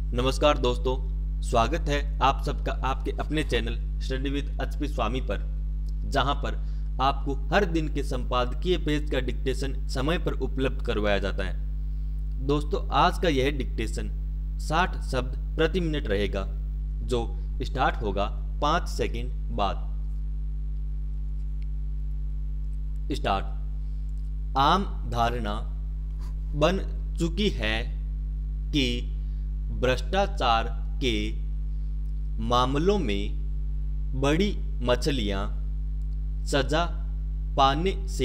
नमस्कार दोस्तों, स्वागत है आप सबका आपके अपने channel study with HP Swami पर, जहां पर आपको हर दिन के संपादकीय पेज का डिक्टेशन समय पर उपलब्ध करवाया जाता है। दोस्तों, आज का यह डिक्टेशन 60 शब्द प्रति मिनट रहेगा, जो स्टार्ट होगा 5 सेकंड बाद। स्टार्ट। आम धारणा बन चुकी है कि भ्रष्टाचार के मामलों में बड़ी मछलियां सजा पाने से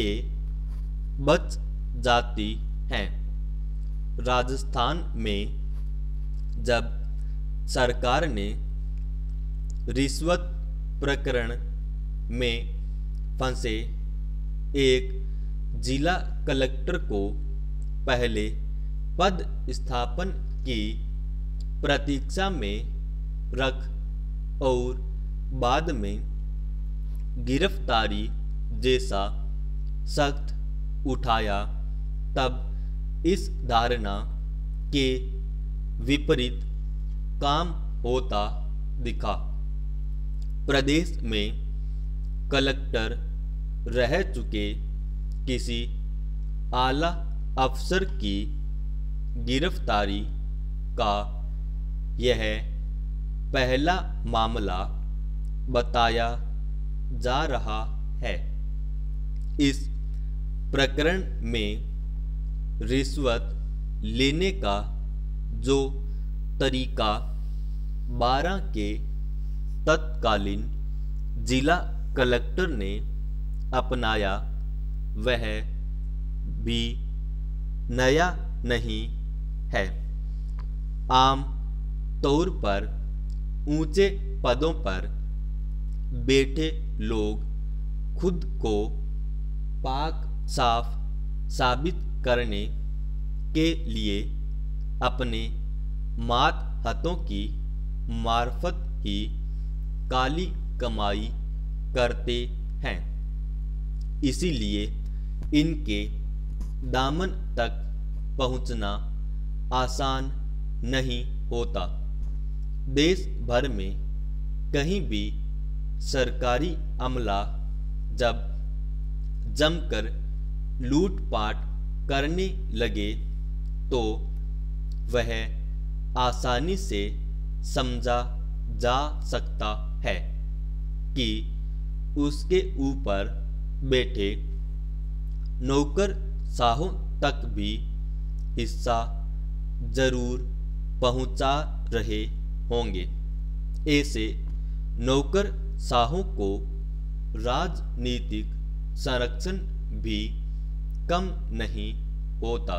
बच जाती हैं। राजस्थान में जब सरकार ने रिश्वत प्रकरण में फंसे एक जिला कलेक्टर को पहले पद स्थापन की प्रतीक्षा में रख और बाद में गिरफ्तारी जैसा सख्त उठाया, तब इस धारणा के विपरीत काम होता दिखा। प्रदेश में कलेक्टर रह चुके किसी आला अफसर की गिरफ्तारी का यह पहला मामला बताया जा रहा है। इस प्रकरण में रिश्वत लेने का जो तरीका 12 के तत्कालीन जिला कलेक्टर ने अपनाया, वह भी नया नहीं है। आम तौर पर ऊंचे पदों पर बैठे लोग खुद को पाक साफ साबित करने के लिए अपने मात हाथों की मार्फत ही काली कमाई करते हैं। इसीलिए इनके दामन तक पहुंचना आसान नहीं होता। देश भर में कहीं भी सरकारी अमला जब जमकर लूटपाट करने लगे तो वह आसानी से समझा जा सकता है कि उसके ऊपर बैठे नौकर शाहों तक भी हिस्सा जरूर पहुंचा रहे होंगे। ऐसे नौकर शाहों को राजनीतिक संरक्षण भी कम नहीं होता।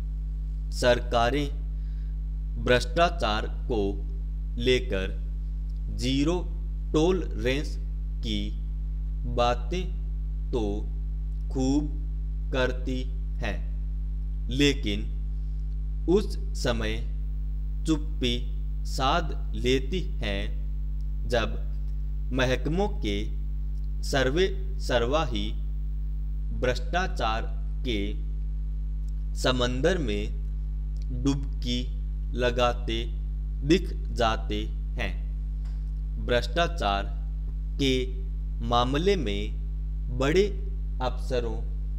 सरकारें भ्रष्टाचार को लेकर जीरो टॉलरेंस की बातें तो खूब करती हैं, लेकिन उस समय चुप्पी साध लेती हैं जब महकमों के सर्वे सर्वा ही भ्रष्टाचार के समंदर में डुबकी लगाते दिख जाते हैं। भ्रष्टाचार के मामले में बड़े अफसरों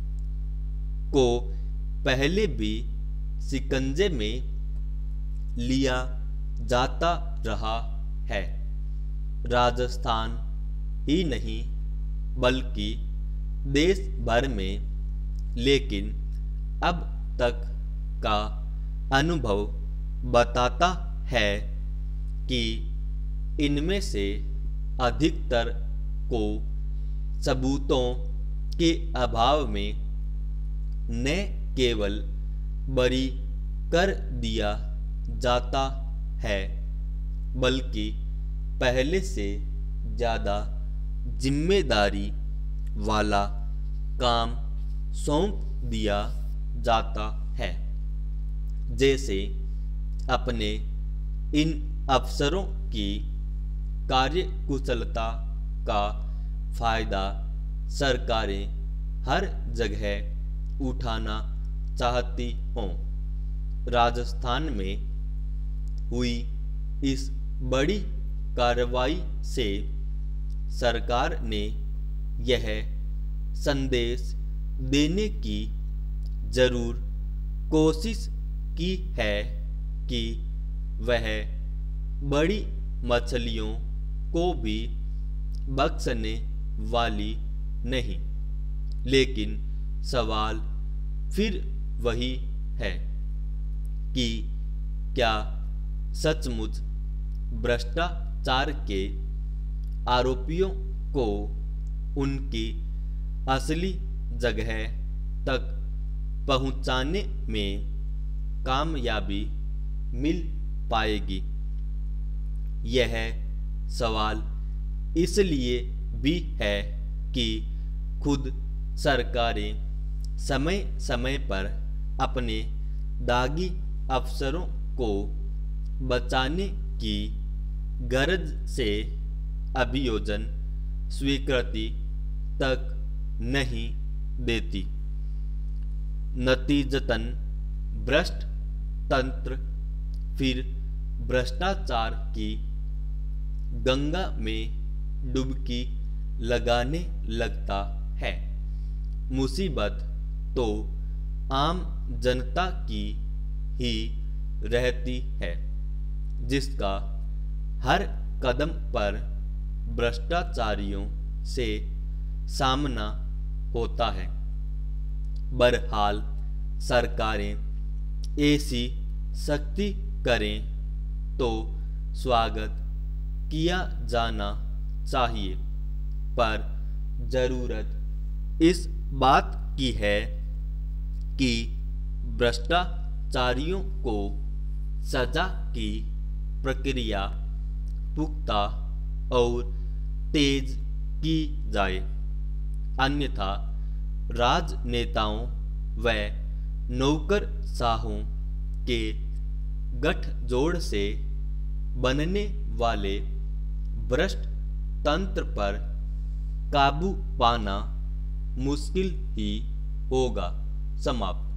को पहले भी शिकंजे में लिया जाता रहा है। राजस्थान ही नहीं बल्कि देश भर में, लेकिन अब तक का अनुभव बताता है कि इनमें से अधिकतर को सबूतों के अभाव में न केवल बरी कर दिया जाता है, बल्कि पहले से ज़्यादा जिम्मेदारी वाला काम सौंप दिया जाता है। जैसे अपने इन अफसरों की कार्यकुशलता का फायदा सरकारें हर जगह उठाना चाहती हों। राजस्थान में हुई इस बड़ी कार्रवाई से सरकार ने यह संदेश देने की जरूर कोशिश की है कि वह बड़ी मछलियों को भी बख्शने वाली नहीं। लेकिन सवाल फिर वही है कि क्या सचमुच भ्रष्टाचार के आरोपियों को उनकी असली जगह तक पहुंचाने में कामयाबी मिल पाएगी। यह सवाल इसलिए भी है कि खुद सरकारें समय समय पर अपने दागी अफसरों को बचाने की गरज से अभियोजन स्वीकृति तक नहीं देती। नतीजतन भ्रष्ट तंत्र फिर भ्रष्टाचार की गंगा में डुबकी लगाने लगता है। मुसीबत तो आम जनता की ही रहती है, जिसका हर कदम पर भ्रष्टाचारियों से सामना होता है। बहरहाल सरकारें ऐसी सख्ती करें तो स्वागत किया जाना चाहिए, पर जरूरत इस बात की है कि भ्रष्टाचारियों को सजा की प्रक्रिया पुख्ता और तेज की जाए, अन्यथा राजनेताओं व नौकरशाहों के गठजोड़ से बनने वाले भ्रष्ट तंत्र पर काबू पाना मुश्किल ही होगा। समाप्त।